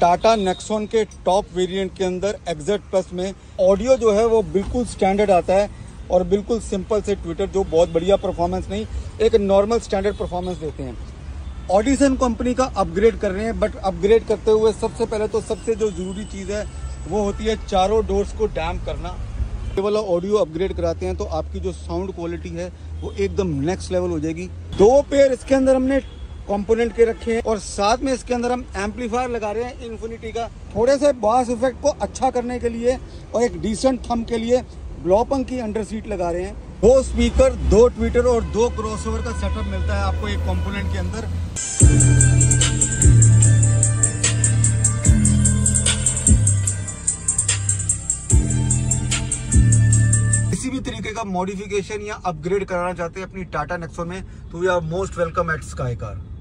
Tata Nexon के top variant के अंदर एक्जेट प्लस में ऑडियो जो है वो बिल्कुल स्टैंडर्ड आता है और बिल्कुल सिंपल से ट्विटर, जो बहुत बढ़िया परफॉर्मेंस नहीं, एक नॉर्मल स्टैंडर्ड परफॉर्मेंस देते हैं। ऑडिसन कंपनी का अपग्रेड कर रहे हैं, बट अपग्रेड करते हुए सबसे पहले तो सबसे जो जरूरी चीज़ है वो होती है चारों डोर्स को डैम्प करना। ये वाला ऑडियो अपग्रेड कराते हैं तो आपकी जो साउंड क्वालिटी है वो एकदम नेक्स्ट लेवल हो जाएगी। 2 पेयर इसके अंदर हमने कंपोनेंट के रखे हैं और साथ में इसके अंदर हम एम्पलीफायर लगा रहे हैं इन्फिनिटी का, थोड़े से बास इफेक्ट को अच्छा करने के लिए और एक डिसेंट थंब के लिए ब्लॉपंग की अंडर सीट लगा रहे हैं। 2 स्पीकर, 2 ट्विटर और 2 क्रॉसओवर का सेटअप मिलता है आपको एक कंपोनेंट के अंदर। किसी भी तरीके का मॉडिफिकेशन या अपग्रेड कराना चाहते हैं अपनी टाटा नेक्सॉन में तो we are most welcome at Sky car.